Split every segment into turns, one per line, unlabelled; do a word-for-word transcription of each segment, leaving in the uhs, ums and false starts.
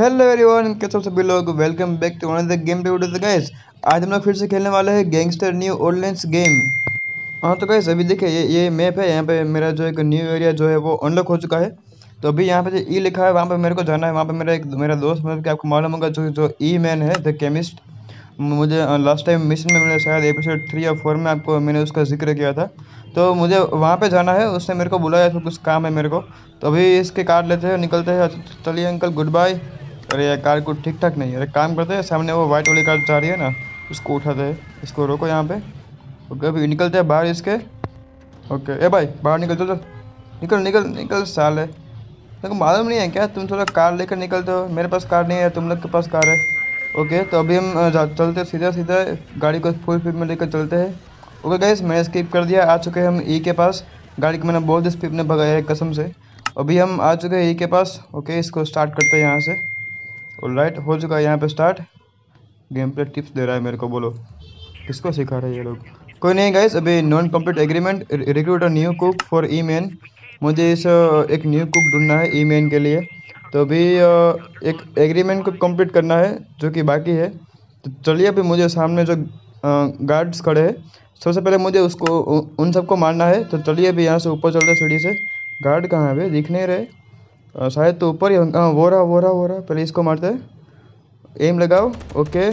Hello everyone, कैसे हो सभी लोग। Welcome back to another game play video. Guys आज हम लोग फिर से खेलने वाले हैं गैंगस्टर न्यू ऑर्लियंस गेम। हाँ तो गाइस अभी देखिए ये ये मैप है। यहाँ पे मेरा जो एक न्यू एरिया जो है वो अनलॉक हो चुका है। तो अभी यहाँ पे जो ई लिखा है वहाँ पे मेरे को जाना है। वहाँ पे मेरा एक मेरा दोस्त मतलब कि आपको मालूम होगा जो जो ई मैन है द केमिस्ट। मुझे लास्ट टाइम मिशन में मैंने शायद एपिसोड थ्री या फोर में आपको मैंने उसका जिक्र किया था। तो मुझे वहाँ पे जाना है। उसने मेरे को बुलाया था, कुछ काम है मेरे को। तो अभी इसके कार लेते हैं, निकलते हैं। चलिए अंकल, गुड बाय। अरे यार कार को ठीक ठाक नहीं है। अरे काम करते हैं, सामने वो वाइट वाली कार जा रही है ना, उसको उठाते हैं। इसको रोको यहाँ पे। ओके अभी निकलते हैं बाहर इसके। ओके ए भाई बाहर निकल, चल चल निकल निकल निकल साले। मेरे को मालूम नहीं है क्या तुम थोड़ा कार लेकर निकलते हो। मेरे पास कार नहीं है, तुम लोग के पास कार है। ओके तो अभी हम अ, जा- चलते सीधा सीधा गाड़ी को फुल स्पीड में लेकर चलते हैं। ओके गाइस मैंने स्किप कर दिया। आ चुके हैं हम ई के पास। गाड़ी को मैंने बहुत स्पीड में भगाया है कसम से। अभी हम आ चुके हैं ई के पास। ओके इसको स्टार्ट करते हैं यहाँ से। ऑलराइट हो चुका है यहाँ पे स्टार्ट। गेम प्ले टिप्स दे रहा है मेरे को, बोलो किसको सिखा रहे हैं ये लोग। कोई नहीं गाइस, अभी non complete agreement recruit a new cook for E man. मुझे इस अ, एक न्यू कुक ढूंढना है ई मैन के लिए। तो अभी अ, एक एग्रीमेंट को कंप्लीट करना है जो कि बाकी है। तो चलिए अभी मुझे सामने जो गार्ड्स खड़े हैं, सबसे पहले मुझे उसको उ- उन सबको मारना है। तो चलिए अभी यहाँ से ऊपर चलते हैं सीढ़ी से। गार्ड कहाँ है भाई, दिख नहीं रहे। अ, शायद तो ऊपर ही हों- हाँ वो रहा वो रहा वो रहा। पहले इसको मारते हैं, एम लगाओ। ओके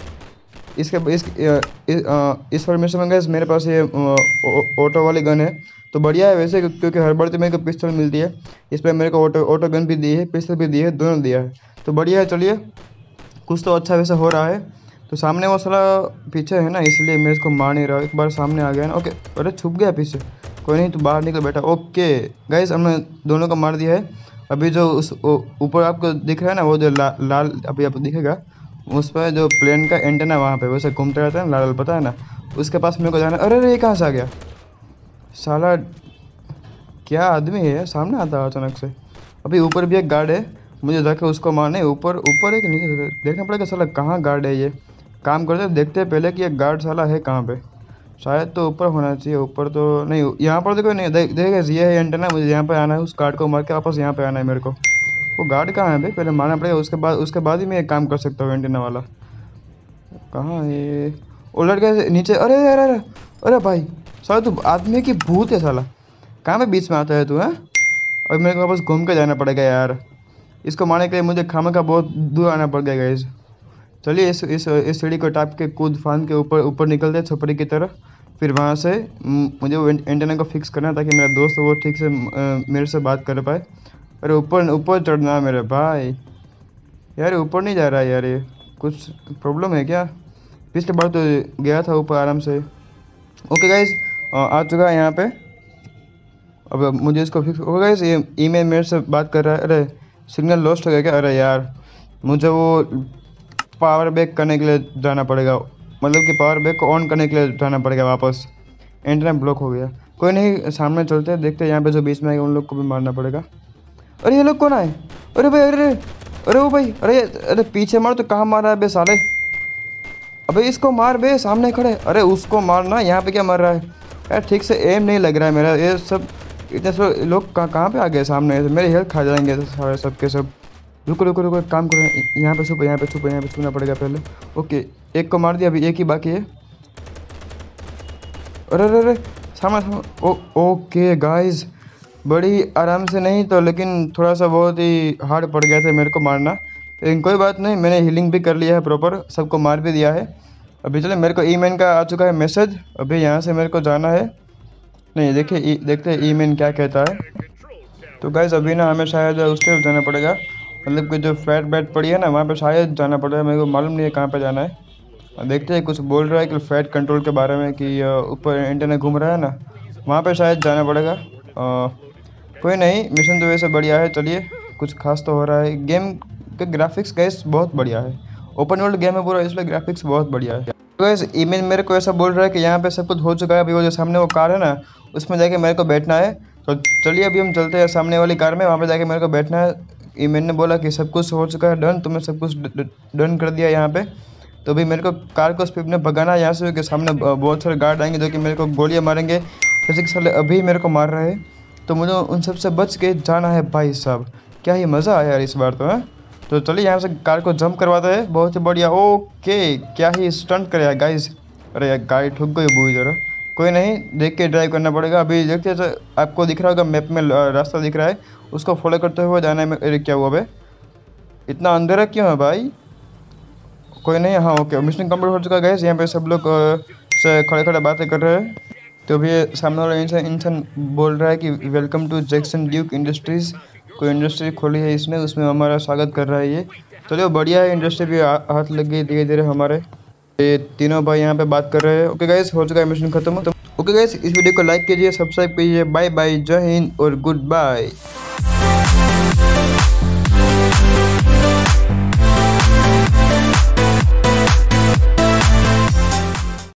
इसके इस अ, इस, अ, इस फॉर्मेशन में गैस मेरे पास ये ऑटो वाली गन है। तो बढ़िया है वैसे, क्यों- क्योंकि हर बार तो मेरे को पिस्टल मिलती है। इस पर मेरे को ऑटो ऑटो गन भी दी है, पिस्टल भी दी है, दोनों दिया है। तो बढ़िया है। चलिए कुछ तो अच्छा वैसे हो रहा है। तो सामने वो साला पीछे है ना, इसलिए मैं इसको मार नहीं रहा हूँ। एक बार सामने आ गया ना। ओके अरे छुप गया पीछे। कोई नहीं, तो बाहर निकल बेटा। ओके गाइस हमने दोनों को मार दिया है। अभी जो उस ऊ- ऊपर आपको दिख रहा है ना, वो जो ला, लाल अभी आपको दिखेगा, उस पर जो प्लेन का एंटेना वहाँ पे वैसे घूमता रहता है ना, लाल लाल, पता है ना। उसके पास मेरे को जाना। अरे अरे ये कहाँ से आ गया साला, क्या आदमी है सामने आता है अचानक से। अभी ऊपर भी एक गार्ड है, मुझे जाके उसको मारना है। ऊपर ऊपर है कि नीचे देखना पड़ेगा। साला कहाँ गार्ड है ये, काम करते हैं, देखते हैं पहले कि ये गार्ड साला है कहाँ पे। शायद तो ऊपर होना चाहिए। ऊपर तो नहीं, यहाँ पर तो कोई नहीं देख देखेगा। ये है एंटेना, मुझे यहाँ पे आना है, उस गार्ड को मार के वापस यहाँ पे आना है मेरे को। वो गार्ड कहाँ है भाई, पहले मारना पड़ेगा, उसके बाद उसके बाद ही मैं एक काम कर सकता हूँ एंटेना वाला। कहाँ है ये? वो लड़का नीचे। अरे अरे अरे अरे भाई साला तू आदमी की भूत है साला, कहाँ पे बीच में आता है तू है। और मेरे को वापस घूम के जाना पड़ेगा यार। इसको मारने के लिए मुझे खामा का बहुत दूर आना पड़ गया गाइस। चलिए इस इस इस सीढ़ी को टाप के कूद फांद के ऊपर ऊपर निकलते हैं छपरी की तरफ। फिर वहाँ से म, मुझे वो एंट- एंटेना को फिक्स करना है ताकि मेरा दोस्त वो ठीक से अ, मेरे से बात कर पाए। अरे ऊपर ऊपर चढ़ना है मेरे भाई। यार ऊपर नहीं जा रहा है यार, ये कुछ प्रॉब्लम है क्या। पिछले बार तो गया था ऊपर आराम से। ओके गाइस आ चुका है यहाँ पे। अब मुझे इसको फिक्स होगा। गाइस ये ईमेल मेरे से बात कर रहा है। अरे सिग्नल लॉस्ट हो गया क्या। अरे यार मुझे वो पावर बैक करने के लिए जाना पड़ेगा, मतलब कि पावर बैक को ऑन करने के लिए जाना पड़ेगा वापस। इंटरनेट ब्लॉक हो गया। कोई नहीं, सामने चलते हैं, देखते हैं यहाँ पे जो बीच में आएगा उन लोग को भी मारना पड़ेगा। अरे ये लोग कौन आए। अरे भाई अरे अरे अरे वो भाई अरे अरे पीछे मार तो कहाँ मार रहा है बे साले। अबे इसको मार बे, सामने खड़े। अरे उसको मारना, यहाँ पे क्या मार रहा है यार। ठीक से एम नहीं लग रहा है मेरा। ये सब इतने सब लोग कहाँ कहाँ पे आ गए सामने से, मेरे हेल्थ खा जाएंगे सारे सब के सब। रुको रुको रुको, एक काम करो, यहाँ पे छुपो यहाँ पे छुपो यहाँ पे छुपना पड़ेगा पहले। ओके एक को मार दिया, अभी एक ही बाकी है। अरे अरे अरे सामने सामने। ओ ओके गाइस बड़ी आराम से नहीं तो, लेकिन थोड़ा सा बहुत ही हार्ड पड़ गया था मेरे को मारना। लेकिन कोई बात नहीं, मैंने हीलिंग भी कर लिया है प्रॉपर, सबको मार भी दिया है। अभी चले, मेरे को ईमेल का आ चुका है मैसेज। अभी यहाँ से मेरे को जाना है। नहीं देखिए ई, देखते हैं ईमेल क्या कहता है। तो गाइस अभी ना हमें शायद उस तरफ जाना पड़ेगा, मतलब कि जो फ्लैट बेड पड़ी है ना वहाँ पे शायद जाना पड़ेगा। मेरे को मालूम नहीं है कहाँ पे जाना है। देखते हैं, कुछ बोल रहा है कि फ्लाइट कंट्रोल के बारे में, कि अ, ऊपर एंटेना घूम रहा है ना, वहाँ पे शायद जाना पड़ेगा। अ, कोई नहीं, मिशन तो वैसे बढ़िया है। चलिए कुछ खास तो हो रहा है। गेम के ग्राफिक्स गैस बहुत बढ़िया है, ओपन वर्ल्ड गेम है पूरा, इसलिए ग्राफिक्स बहुत बढ़िया है। तो गैस ईमेल मेरे को ऐसा बोल रहा है कि यहाँ पे सब कुछ हो चुका है। अभी वो जो सामने वो कार है ना, उसमें जाके मेरे को बैठना है। तो चलिए अभी हम चलते हैं सामने वाली कार में, वहाँ पे जाके मेरे को बैठना है। ईमेल ने बोला कि सब कुछ हो चुका है डन, तुमने सब कुछ डन कर दिया यहाँ पे। तो अभी मेरे को कार को स्पीड में भगाना है यहाँ से, कि सामने ब- बहुत सारे गार्ड आएंगे जो कि मेरे को गोलियां मारेंगे, जैसे कि साले अभी मेरे को मार रहे हैं। तो मुझे उन सब से बच के जाना है भाई साहब। क्या ही मज़ा आया यार इस बार तो है। तो चलिए यहाँ से कार को जंप करवाते हैं। बहुत ही बढ़िया। ओके, क्या ही स्टंट करे यार गाइस। अरे यार गाड़ी ठुक गई बुरी तरह। कोई नहीं, देख के ड्राइव करना पड़ेगा। अभी देखते हैं, आपको दिख रहा होगा मैप में रास्ता दिख रहा है, उसको फॉलो करते हुए जाना है। अरे क्या हुआ बे, इतना अंधेरा क्यों है भाई। कोई नहीं, हाँ ओके, मिशन कंप्लीट हो चुका है गाइस। यहाँ पे सब लोग अ, से खड़े खड़े बातें कर रहे हैं। तो अभी ये सामने वाला इंसान इंसान बोल रहा है कि welcome to Jackson Duke industries. कोई इंडस्ट्री खोली है इसने, उसमें हमारा स्वागत कर रहा है ये। चलिए बढ़िया है, इंडस्ट्री भी आ- हाथ लग गई धीरे धीरे हमारे। ये तीनों भाई यहाँ पे बात कर रहे हैं। ओके गाइस, हो चुका है मिशन खत्म। तो ओके गाइस, इस वीडियो को लाइक कीजिए, सब्सक्राइब कीजिए। बाय बाय, जय हिंद और गुड बाय।